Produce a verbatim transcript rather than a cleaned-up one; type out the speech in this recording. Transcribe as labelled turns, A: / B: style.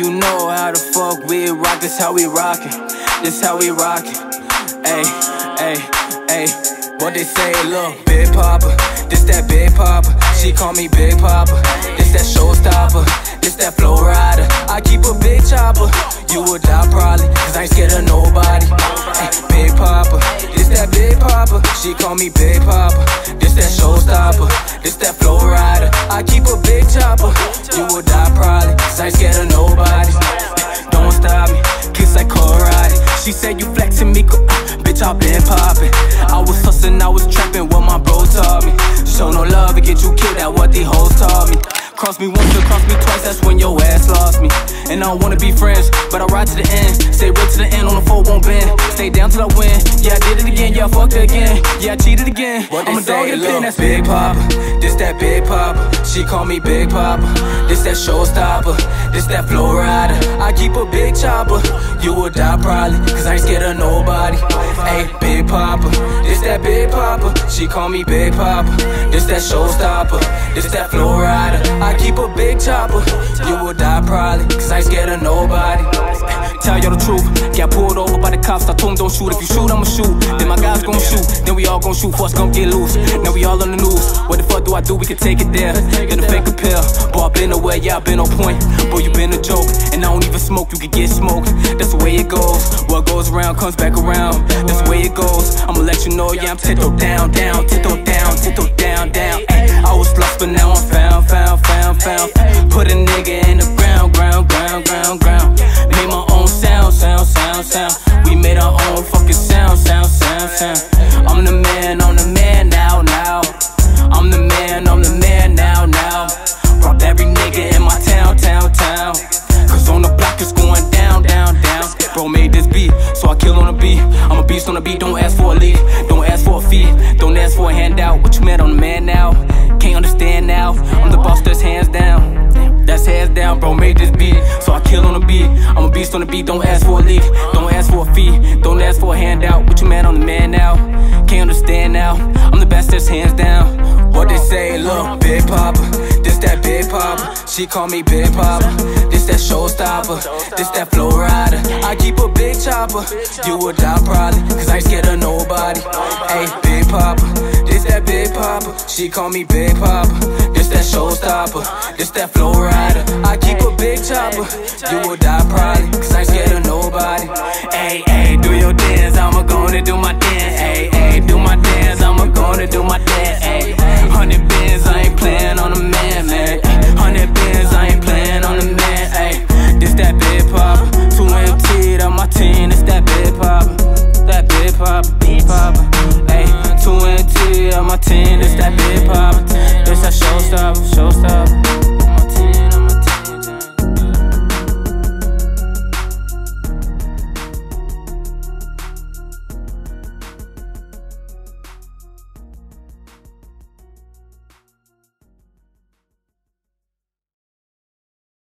A: you know how the fuck we rock. This how we rockin', this how we rockin'. Ay, ay, ay. What they say, look, Big Papa, this that Big Papa. She call me Big Papa, this that showstopper, this that flow rider. I keep a big chopper, you would die probably, cause I ain't scared of nobody. Ay, Big Papa, this that Big Papa. She call me Big Papa, this that showstopper, this that flow rider. I keep a big chopper, you would die probably, cause I ain't scared of nobody. Don't stop me, kiss like karate. She said you flexing me, uh, bitch I been poppin'. I was hustlin', I was trappin', what my bro taught me. Show no love and get you killed, that what the hoes taught me. Cross me once or cross me twice, that's when your ass lost me. And I don't wanna be friends, but I ride to the end. Stay real to the end, on the floor won't bend. Stay down till I win, yeah I did it again, yeah I fucked it again. Yeah I cheated again, what I'm a dog in the pen, that's Big Papa. This that Big Papa, she call me Big Papa. This that showstopper, this that flow rider. I keep a big chopper, you will die probably, cause I ain't scared of nobody. Ay, Big Papa, this that Big Papa. She call me Big Papa, this that showstopper, this that flow rider. I keep a big chopper, you will die probably, cause I ain't scared of nobody. Tell y'all the truth, got pulled over by the cops, I told them don't shoot. If you shoot, I'ma shoot, then my guys gon' shoot. Then we all gon' shoot, first gon' get loose. Now we all on the news, what the fuck do I do, we can take it there. Gonna fake a pill, boy I been away, yeah I been on point. Boy you been a joke, and I don't even smoke, you can get smoked. That's the way it goes, what goes around comes back around. That's the way it goes, I'ma let you know, yeah I'm tiptoe down, down, tiptoe down, tiptoe down, down. Ay, I was lost but now I'm found, found, found, found. Put a nigga in the ground, ground, ground, ground, ground. Made my own sound, sound, sound, sound. We made our own fucking sound, sound, sound, sound. I'm the man, I'm the man now, now. I'm the man, I'm the man now, now. Rob every nigga in my town, town, town. Cause on the block it's going down, down, down. Bro made this beat, so I kill on the beat. I'm a beast on the beat, don't ask for a lead. Don't ask for a fee, don't ask for a handout. What you mad on the man now? Can't understand now, I'm the boss that's hands down. That's hands down, bro made this beat, so I kill on the beat. I'm a beast on the beat, don't ask for a leak. Don't ask for a fee, don't ask for a handout. What you mad on the man now? Can't understand now, I'm the best that's hands down. What they say, look, Big Papa, this that Big Papa. She call me Big Papa, this that showstopper, this that flow rider. I keep a big chopper, you will die probably, cause I ain't scared of nobody. Ay, Big Papa, this that Big Papa. She call me Big Papa, this that showstopper, this that flow rider. I keep a big chopper, you will die probably, cause I ain't scared of nobody. Ay, ay, do your dance, I'ma gonna do my dance. Ay, ay, do my dance, I'ma gonna do my dance. Ay, hundred bins, I ain't